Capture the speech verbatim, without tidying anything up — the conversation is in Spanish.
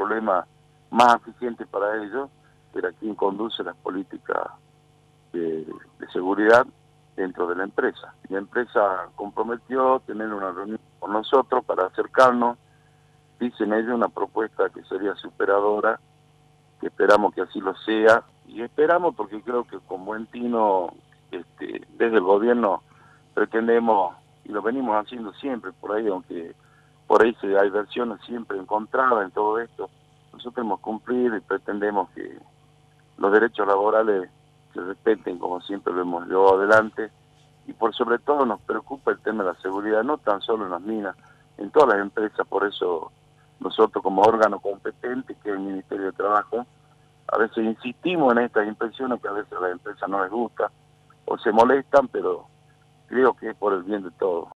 problema más eficiente para ellos, era quien conduce las políticas de, de seguridad dentro de la empresa. Y la empresa comprometió tener una reunión con nosotros para acercarnos, dicen ellos, una propuesta que sería superadora, que esperamos que así lo sea, y esperamos porque creo que con buen tino, este, desde el gobierno pretendemos, y lo venimos haciendo siempre por ahí, aunque por ahí se, hay versiones siempre encontradas en todo esto, nosotros hemos cumplido y pretendemos que los derechos laborales se respeten como siempre lo hemos llevado adelante, y por sobre todo nos preocupa el tema de la seguridad, no tan solo en las minas, en todas las empresas. Por eso nosotros como órgano competente, que es el Ministerio de Trabajo, a veces insistimos en estas inspecciones que a veces a las empresas no les gusta o se molestan, pero creo que es por el bien de todos.